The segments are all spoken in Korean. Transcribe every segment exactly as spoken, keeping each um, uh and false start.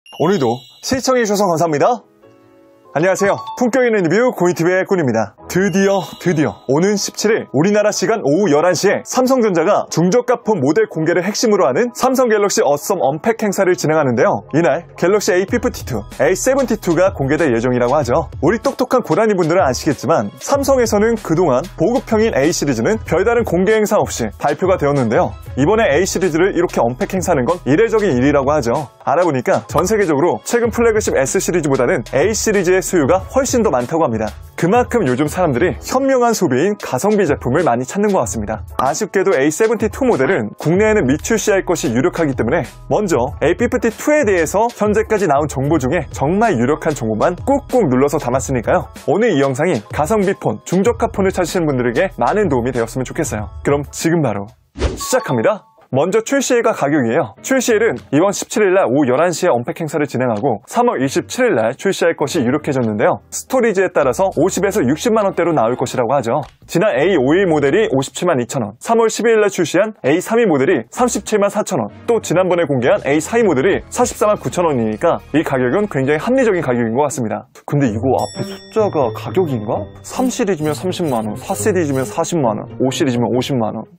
오늘도 시청해주셔서 감사합니다. 안녕하세요. 품격 있는 리뷰 고이티비의 꾼입니다. 드디어 드디어 오는 십칠일 우리나라 시간 오후 열한 시에 삼성전자가 중저가 폰 모델 공개를 핵심으로 하는 삼성 갤럭시 어썸 언팩 행사를 진행하는데요. 이날 갤럭시 에이 피프티투, 에이 세븐티투가 공개될 예정이라고 하죠. 우리 똑똑한 고라니 분들은 아시겠지만 삼성에서는 그동안 보급형인 A 시리즈는 별다른 공개 행사 없이 발표가 되었는데요. 이번에 A 시리즈를 이렇게 언팩 행사하는 건 이례적인 일이라고 하죠. 알아보니까 전 세계적으로 최근 플래그십 S 시리즈보다는 A 시리즈의 수요가 훨씬 더 많다고 합니다. 그만큼 요즘 사람들이 현명한 소비인 가성비 제품을 많이 찾는 것 같습니다. 아쉽게도 에이 세븐티투 모델은 국내에는 미출시할 것이 유력하기 때문에 먼저 에이 피프티투에 대해서 현재까지 나온 정보 중에 정말 유력한 정보만 꾹꾹 눌러서 담았으니까요. 오늘 이 영상이 가성비 폰, 중저가 폰을 찾으시는 분들에게 많은 도움이 되었으면 좋겠어요. 그럼 지금 바로 시작합니다. 먼저 출시일과 가격이에요. 출시일은 이번 십칠일날 오후 열한 시에 언팩 행사를 진행하고 삼월 이십칠일날 출시할 것이 유력해졌는데요. 스토리지에 따라서 오십에서 육십만 원대로 나올 것이라고 하죠. 지난 에이 오십일 모델이 오십칠만 이천 원, 삼월 십이일날 출시한 에이 삼십이 모델이 삼십칠만 사천 원, 또 지난번에 공개한 에이 사십이 모델이 사십사만 구천 원이니까 이 가격은 굉장히 합리적인 가격인 것 같습니다. 근데 이거 앞에 숫자가 가격인가? 삼 시리즈면 삼십만 원, 사 시리즈면 사십만 원, 오 시리즈면 오십만 원.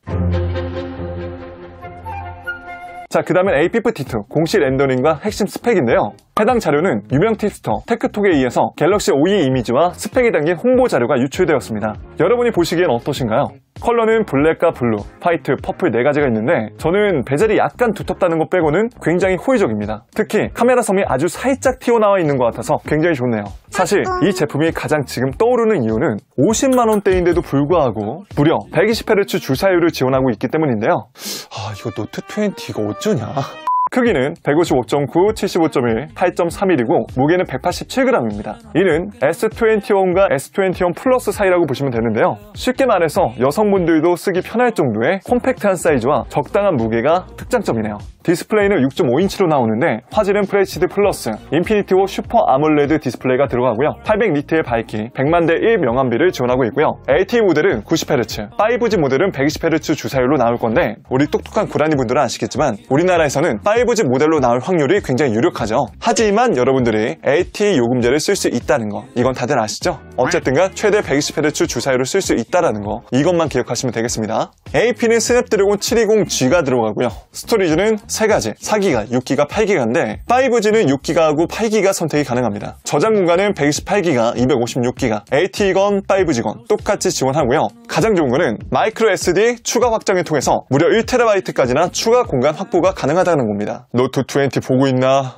자, 그 다음엔 에이 피프티투 공식 렌더링과 핵심 스펙인데요. 해당 자료는 유명 팁스터 테크톡에 의해서 갤럭시 오이 이미지와 스펙이 담긴 홍보 자료가 유출되었습니다. 여러분이 보시기엔 어떠신가요? 컬러는 블랙과 블루, 화이트, 퍼플 네 가지가 있는데 저는 베젤이 약간 두텁다는 것 빼고는 굉장히 호의적입니다. 특히 카메라 섬이 아주 살짝 튀어나와 있는 것 같아서 굉장히 좋네요. 사실 이 제품이 가장 지금 떠오르는 이유는 오십만 원대인데도 불구하고 무려 백이십 헤르츠 주사율을 지원하고 있기 때문인데요. 아, 이거 노트 이십가 어쩌냐? 크기는 백오십오 점 구, 칠십오 점 일, 팔 점 삼일이고 무게는 백팔십칠 그램입니다. 이는 에스 이십일과 에스 이십일 플러스 사이라고 보시면 되는데요. 쉽게 말해서 여성분들도 쓰기 편할 정도의 콤팩트한 사이즈와 적당한 무게가 특장점이네요. 디스플레이는 육 점 오 인치로 나오는데 화질은 에프에이치디 플러스, 인피니티오 슈퍼 아몰레드 디스플레이가 들어가고요. 팔백 니트의 밝기, 백만 대 일 명암비를 지원하고 있고요. 엘티이 모델은 구십 헤르츠, 파이브지 모델은 백이십 헤르츠 주사율로 나올 건데 우리 똑똑한 고라니 분들은 아시겠지만 우리나라에서는 파이브지 모델로 나올 확률이 굉장히 유력하죠. 하지만 여러분들이 엘티이 요금제를 쓸 수 있다는 거, 이건 다들 아시죠? 어쨌든간 최대 백이십 헤르츠 주사율을 쓸 수 있다는 거, 이것만 기억하시면 되겠습니다. 에이피는 스냅드래곤 칠백이십 지가 들어가고요. 스토리지는 세 가지, 사 기가, 육 기가, 팔 기가인데 파이브지는 육 기가하고 팔 기가 선택이 가능합니다. 저장 공간은 백이십팔 기가, 이백오십육 기가, 엘티이건, 파이브지건 똑같이 지원하고요. 가장 좋은 거는 마이크로 에스디 추가 확장을 통해서 무려 일 테라바이트까지나 추가 공간 확보가 가능하다는 겁니다. 노트 이십 보고 있나?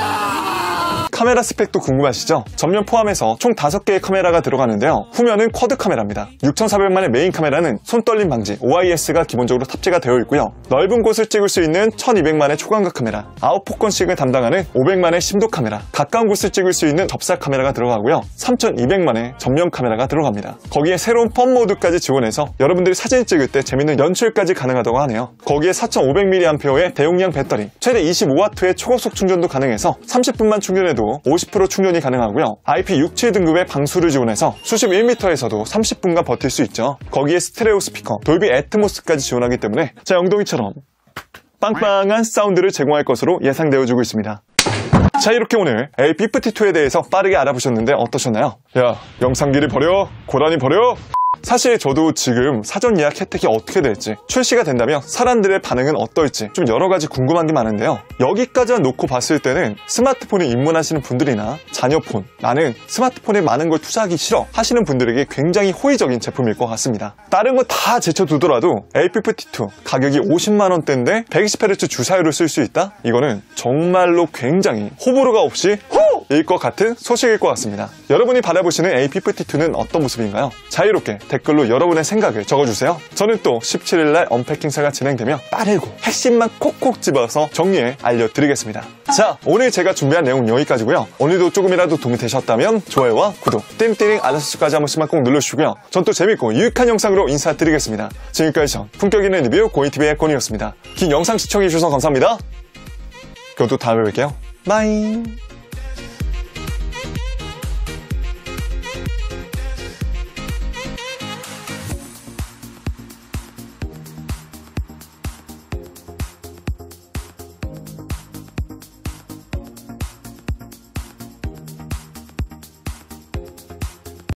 카메라 스펙도 궁금하시죠? 전면 포함해서 총 다섯 개의 카메라가 들어가는데요. 후면은 쿼드 카메라입니다. 육천사백만의 메인 카메라는 손떨림 방지 오아이에스가 기본적으로 탑재가 되어 있고요. 넓은 곳을 찍을 수 있는 천이백만의 초광각 카메라, 아웃포커싱을 담당하는 오백만의 심도 카메라, 가까운 곳을 찍을 수 있는 접사 카메라가 들어가고요. 삼천이백만의 전면 카메라가 들어갑니다. 거기에 새로운 펌 모드까지 지원해서 여러분들이 사진 찍을 때 재밌는 연출까지 가능하다고 하네요. 거기에 사천오백 밀리암페어의 대용량 배터리, 최대 이십오 와트의 초고속 충전도 가능해서 삼십 분만 충전해도 오십 퍼센트 충전이 가능하고요. 아이피 육십칠 등급의 방수를 지원해서 수심 일 미터에서도 삼십 분간 버틸 수 있죠. 거기에 스테레오 스피커, 돌비 애트모스까지 지원하기 때문에 제 엉덩이처럼 빵빵한 사운드를 제공할 것으로 예상되어지고 있습니다. 자, 이렇게 오늘 에이 피프티투에 대해서 빠르게 알아보셨는데 어떠셨나요? 야, 영상기를 버려, 고라니 버려. 사실 저도 지금 사전 예약 혜택이 어떻게 될지, 출시가 된다면 사람들의 반응은 어떨지 좀 여러 가지 궁금한 게 많은데요. 여기까지만 놓고 봤을 때는 스마트폰에 입문하시는 분들이나 자녀폰, 나는 스마트폰에 많은 걸 투자하기 싫어 하시는 분들에게 굉장히 호의적인 제품일 것 같습니다. 다른 거 다 제쳐두더라도 에이 피프티투 가격이 오십만 원대인데 백이십 헤르츠 주사율을 쓸 수 있다? 이거는 정말로 굉장히 호불호가 없이 호일 것 같은 소식일 것 같습니다. 여러분이 바라보시는 에이 피프티투는 어떤 모습인가요? 자유롭게 댓글로 여러분의 생각을 적어주세요. 저는 또 십칠일날 언팩 행사가 진행되면 빠르고 핵심만 콕콕 집어서 정리해 알려드리겠습니다. 자, 오늘 제가 준비한 내용 여기까지고요. 오늘도 조금이라도 도움이 되셨다면 좋아요와 구독, 띵띵 알람설정까지 한 번씩만 꼭 눌러주시고요. 전 또 재밌고 유익한 영상으로 인사드리겠습니다. 지금까지 전 품격 있는 리뷰 고이티비의 꾼이었습니다. 긴 영상 시청해주셔서 감사합니다. 그럼 또 다음에 뵐게요. 바이.